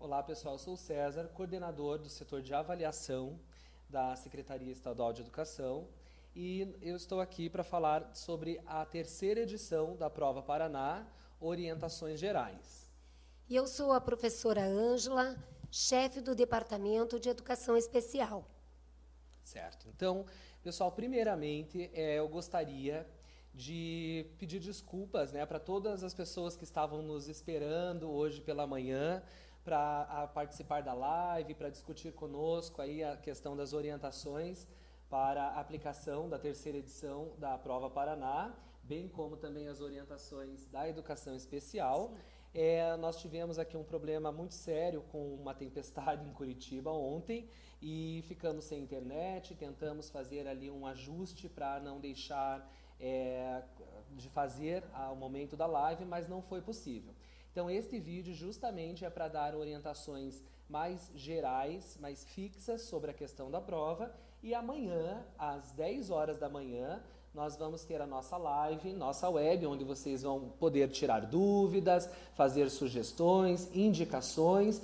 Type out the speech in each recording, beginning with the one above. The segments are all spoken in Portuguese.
Olá pessoal, eu sou o César, coordenador do setor de avaliação da Secretaria Estadual de Educação e eu estou aqui para falar sobre a terceira edição da Prova Paraná, Orientações Gerais. E eu sou a professora Ângela, chefe do Departamento de Educação Especial. Certo. Então, pessoal, primeiramente eu gostaria de pedir desculpas, para todas as pessoas que estavam nos esperando hoje pela manhã para participar da live, para discutir conosco aí a questão das orientações para a aplicação da terceira edição da Prova Paraná, bem como também as orientações da educação especial. Nós tivemos aqui um problema muito sério com uma tempestade em Curitiba ontem e ficamos sem internet, tentamos fazer ali um ajuste para não deixar de fazer ao momento da live, mas não foi possível. Então, este vídeo justamente é para dar orientações mais gerais, mais fixas sobre a questão da prova. E amanhã, às 10 horas da manhã, nós vamos ter a nossa live, nossa web, onde vocês vão poder tirar dúvidas, fazer sugestões, indicações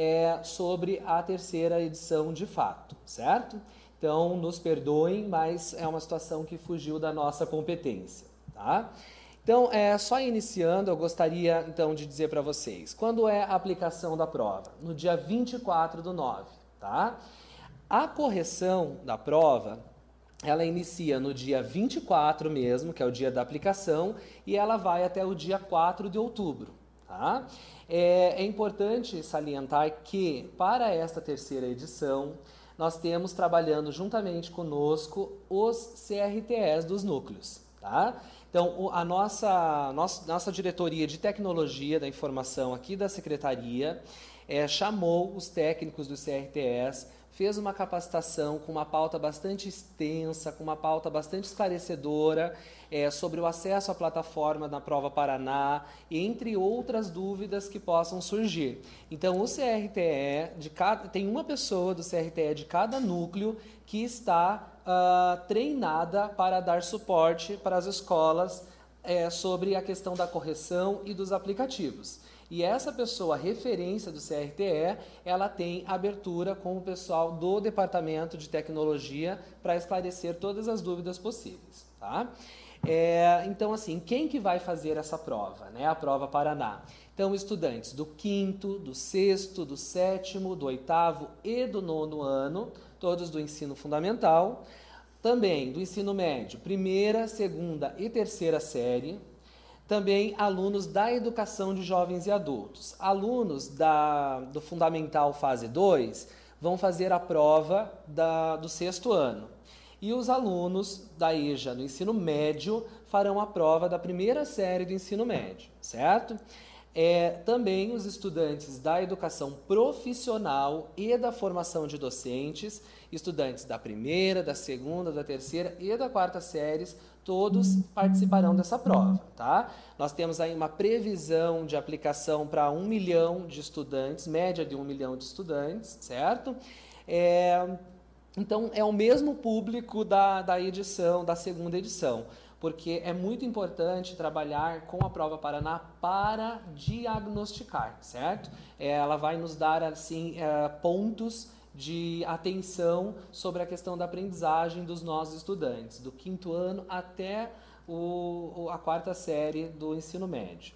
sobre a terceira edição de fato, certo? Então, nos perdoem, mas é uma situação que fugiu da nossa competência, tá? Então, só iniciando, eu gostaria então de dizer para vocês, quando é a aplicação da prova? No dia 24/9, tá? A correção da prova, ela inicia no dia 24 mesmo, que é o dia da aplicação, e ela vai até o dia 4 de outubro, tá? É importante salientar que, para esta terceira edição, nós temos trabalhando juntamente conosco os CRTEs dos núcleos, tá? Então, a nossa diretoria de tecnologia da informação aqui da Secretaria chamou os técnicos dos CRTEs, fez uma capacitação com uma pauta bastante extensa, com uma pauta bastante esclarecedora sobre o acesso à plataforma da Prova Paraná, entre outras dúvidas que possam surgir. Então, o CRTE, tem uma pessoa do CRTE de cada núcleo que está treinada para dar suporte para as escolas sobre a questão da correção e dos aplicativos. E essa pessoa, referência do CRTE, ela tem abertura com o pessoal do Departamento de Tecnologia para esclarecer todas as dúvidas possíveis, tá? Então, assim, quem que vai fazer essa prova, a Prova Paraná? Então, estudantes do 5º, do 6º, do 7º, do 8º e do 9º ano, todos do ensino fundamental, também do ensino médio, 1ª, 2ª e 3ª série, também alunos da educação de jovens e adultos. Alunos do Fundamental Fase 2 vão fazer a prova do 6º ano. E os alunos da EJA no ensino médio farão a prova da 1ª série do ensino médio, certo? Também os estudantes da educação profissional e da formação de docentes, estudantes da 1ª, da 2ª, da 3ª e da 4ª séries, todos participarão dessa prova, tá? Nós temos aí uma previsão de aplicação para 1 milhão de estudantes, média de 1 milhão de estudantes, certo? Então, é o mesmo público da edição, da 2ª edição, porque é muito importante trabalhar com a Prova Paraná para diagnosticar, certo? Ela vai nos dar, assim, pontos de atenção sobre a questão da aprendizagem dos nossos estudantes, do 5º ano até a 4ª série do ensino médio.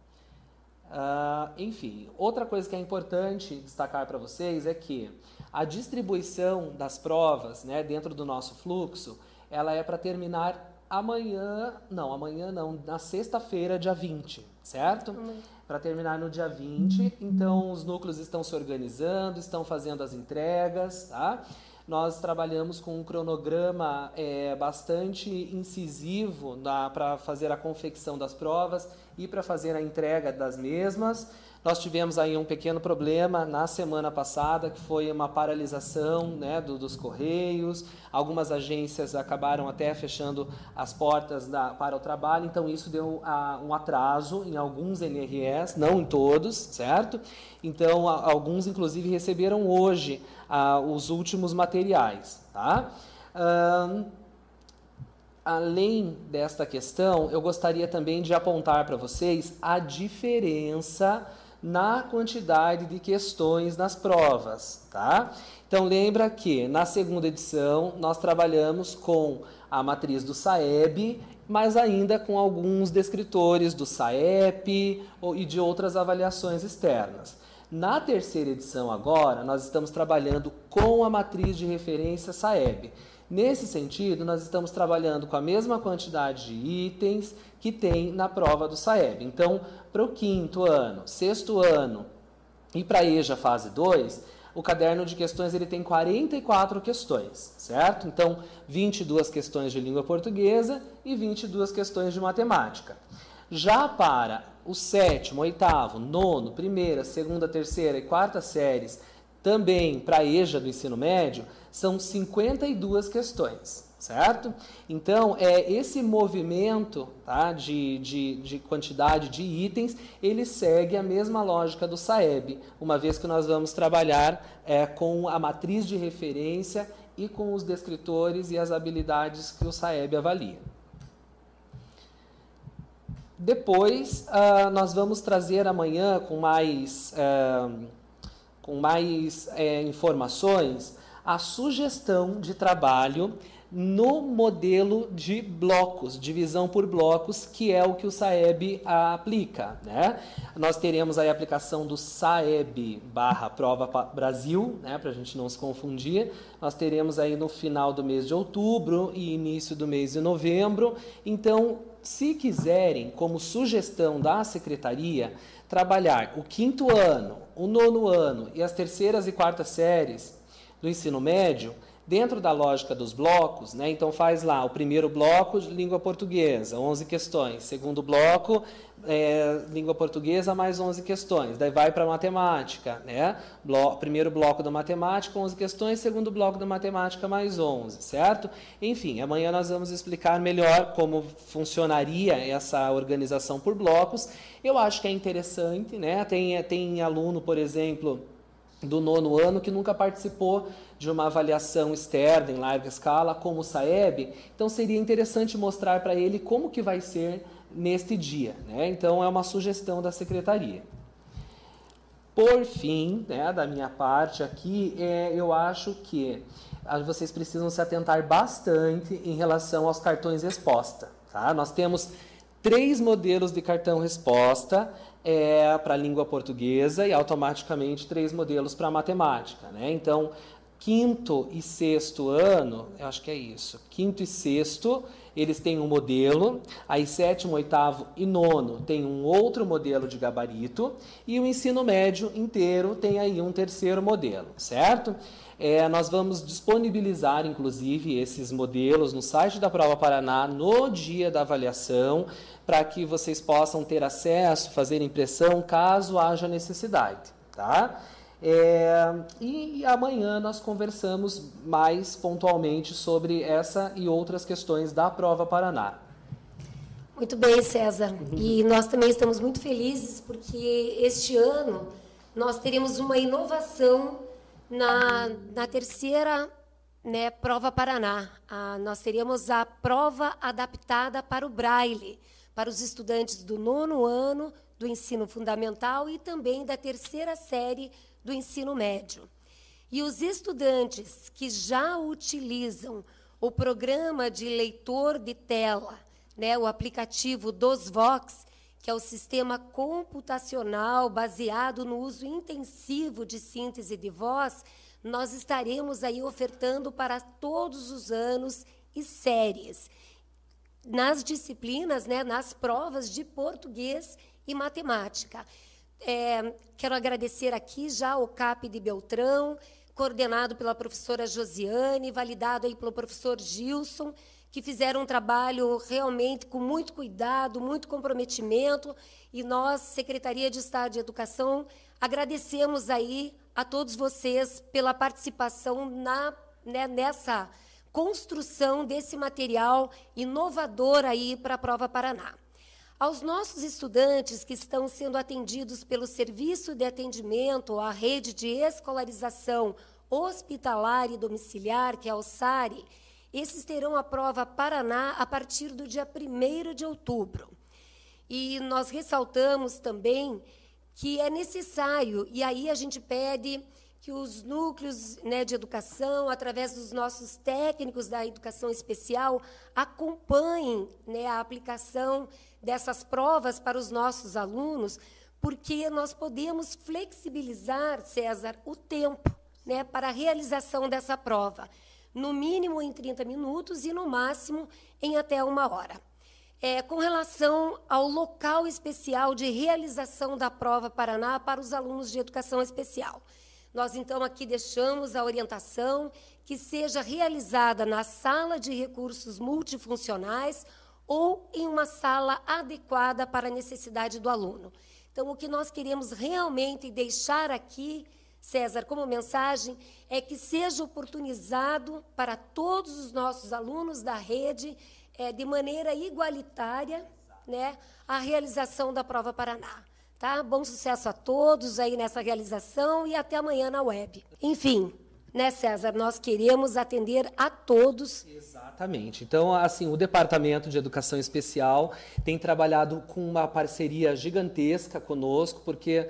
Enfim, outra coisa que é importante destacar para vocês é que a distribuição das provas, dentro do nosso fluxo, ela é para terminar amanhã não, na sexta-feira, dia 20, certo? Para terminar no dia 20, então os núcleos estão se organizando, estão fazendo as entregas, tá? Nós trabalhamos com um cronograma bastante incisivo para fazer a confecção das provas e para fazer a entrega das mesmas. Nós tivemos aí um pequeno problema na semana passada, que foi uma paralisação dos Correios. Algumas agências acabaram até fechando as portas para o trabalho, então isso deu um atraso em alguns NREs, não em todos, certo? Então, alguns inclusive receberam hoje os últimos materiais, tá? Além desta questão, eu gostaria também de apontar para vocês a diferença na quantidade de questões nas provas, tá? Então, lembra que na segunda edição nós trabalhamos com a matriz do SAEB, mas ainda com alguns descritores do SAEP e de outras avaliações externas. Na terceira edição agora, nós estamos trabalhando com a matriz de referência SAEB. Nesse sentido, nós estamos trabalhando com a mesma quantidade de itens que tem na prova do SAEB. Então, para o quinto ano, sexto ano e para a EJA fase 2, o caderno de questões ele tem 44 questões, certo? Então, 22 questões de língua portuguesa e 22 questões de matemática. Já para o sétimo, oitavo, nono, primeira, segunda, terceira e quarta séries, também para a EJA do ensino médio, são 52 questões, certo? Então, esse movimento, tá, de quantidade de itens, ele segue a mesma lógica do SAEB, uma vez que nós vamos trabalhar com a matriz de referência e com os descritores e as habilidades que o SAEB avalia. Depois, nós vamos trazer amanhã com mais informações a sugestão de trabalho no modelo de blocos, divisão por blocos, que é o que o SAEB aplica, né? Nós teremos aí a aplicação do SAEB/Prova Brasil, né, para a gente não se confundir. Nós teremos aí no final do mês de outubro e início do mês de novembro. Então, se quiserem, como sugestão da secretaria, trabalhar o quinto ano, o nono ano e as terceiras e quartas séries do ensino médio, dentro da lógica dos blocos, né? Então faz lá o primeiro bloco de língua portuguesa, 11 questões. Segundo bloco, língua portuguesa mais 11 questões. Daí vai para matemática, né? Primeiro bloco da matemática, 11 questões. Segundo bloco da matemática mais 11, certo? Enfim, amanhã nós vamos explicar melhor como funcionaria essa organização por blocos. Eu acho que é interessante, né? Tem aluno, por exemplo, do nono ano que nunca participou de uma avaliação externa em larga escala, como o SAEB, então seria interessante mostrar para ele como que vai ser neste dia, né? Então é uma sugestão da secretaria. Por fim, né, da minha parte aqui, eu acho que vocês precisam se atentar bastante em relação aos cartões resposta, tá? Nós temos 3 modelos de cartão resposta para a língua portuguesa e automaticamente 3 modelos para a matemática, né? Então, quinto e sexto ano, eu acho que é isso, quinto e sexto, eles têm um modelo, aí sétimo, oitavo e nono tem um outro modelo de gabarito, e o ensino médio inteiro tem aí um terceiro modelo, certo? Nós vamos disponibilizar, inclusive, esses modelos no site da Prova Paraná no dia da avaliação, para que vocês possam ter acesso, fazer impressão, caso haja necessidade, tá? E amanhã nós conversamos mais pontualmente sobre essa e outras questões da Prova Paraná. Muito bem, César. E nós também estamos muito felizes porque este ano nós teremos uma inovação na terceira, né, Prova Paraná. Nós teremos a prova adaptada para o Braille, para os estudantes do nono ano do ensino fundamental e também da terceira série do ensino médio. E os estudantes que já utilizam o programa de leitor de tela, né, o aplicativo DosVox, que é o sistema computacional baseado no uso intensivo de síntese de voz, nós estaremos aí ofertando para todos os anos e séries, nas disciplinas, né, nas provas de português e matemática. Quero agradecer aqui já o CAP de Beltrão, coordenado pela professora Josiane, validado aí pelo professor Gilson, que fizeram um trabalho realmente com muito cuidado, muito comprometimento, e nós, Secretaria de Estado de Educação, agradecemos aí a todos vocês pela participação nessa construção desse material inovador aí para a Prova Paraná. Aos nossos estudantes que estão sendo atendidos pelo Serviço de Atendimento à Rede de Escolarização Hospitalar e Domiciliar, que é o SARI, esses terão a Prova Paraná a partir do dia 1º de outubro. E nós ressaltamos também que é necessário, e aí a gente pede que os núcleos, né, de educação, através dos nossos técnicos da educação especial, acompanhem, né, a aplicação dessas provas para os nossos alunos, porque nós podemos flexibilizar, César, o tempo, né, para a realização dessa prova, no mínimo em 30 minutos e, no máximo, em até 1 hora. Com relação ao local especial de realização da prova Paraná para os alunos de educação especial, nós, então, aqui deixamos a orientação que seja realizada na sala de recursos multifuncionais ou em uma sala adequada para a necessidade do aluno. Então, o que nós queremos realmente deixar aqui, César, como mensagem, é que seja oportunizado para todos os nossos alunos da rede, de maneira igualitária, né, a realização da prova Paraná. Tá? Bom sucesso a todos aí nessa realização e até amanhã na web. Enfim, né, César, nós queremos atender a todos. Exatamente. Então, assim, o Departamento de Educação Especial tem trabalhado com uma parceria gigantesca conosco, porque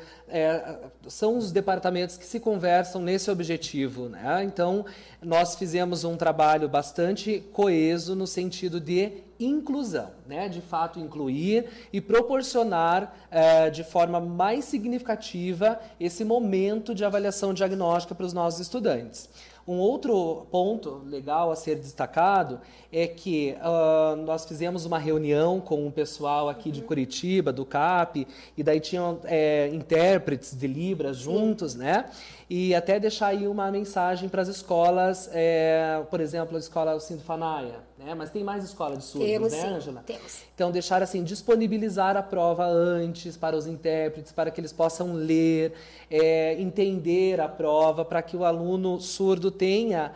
são os departamentos que se conversam nesse objetivo, né? Então, nós fizemos um trabalho bastante coeso no sentido de inclusão, né? De fato incluir e proporcionar de forma mais significativa esse momento de avaliação diagnóstica para os nossos estudantes. Um outro ponto legal a ser destacado é que nós fizemos uma reunião com o pessoal aqui de Curitiba, do CAP, e daí tinham intérpretes de Libras juntos, né? E até deixar aí uma mensagem para as escolas, por exemplo, a escola Sindfanaia, né? Mas tem mais escola de surdos, né, Ângela? Temos. Então, deixar assim, disponibilizar a prova antes para os intérpretes, para que eles possam ler, entender a prova, para que o aluno surdo tenha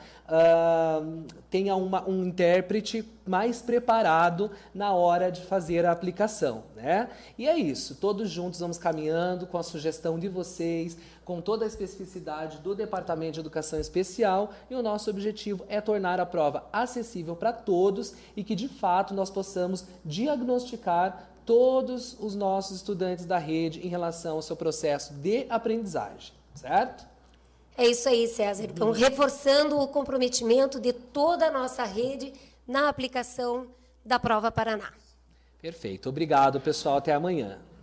um intérprete mais preparado na hora de fazer a aplicação, né? E é isso, todos juntos vamos caminhando com a sugestão de vocês, com toda a especificidade do Departamento de Educação Especial, e o nosso objetivo é tornar a prova acessível para todos e que, de fato, nós possamos diagnosticar todos os nossos estudantes da rede em relação ao seu processo de aprendizagem, certo? É isso aí, César. Então, reforçando o comprometimento de toda a nossa rede na aplicação da prova Paraná. Perfeito. Obrigado, pessoal. Até amanhã.